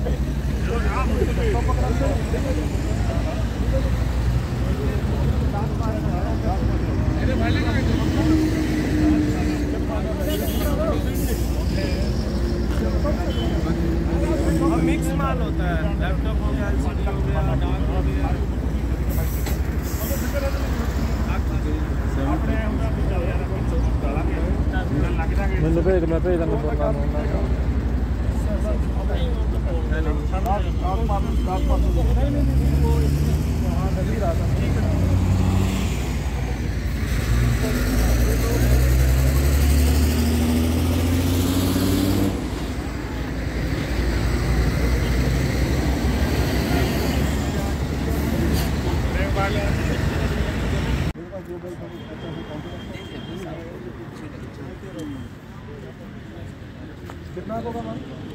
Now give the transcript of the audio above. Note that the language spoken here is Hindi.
मिक्स माल होता है, लैपटॉप हो गया, एलसीडी हो गया, डाक हो गया। मैं भेज देना कितना होगा मैम?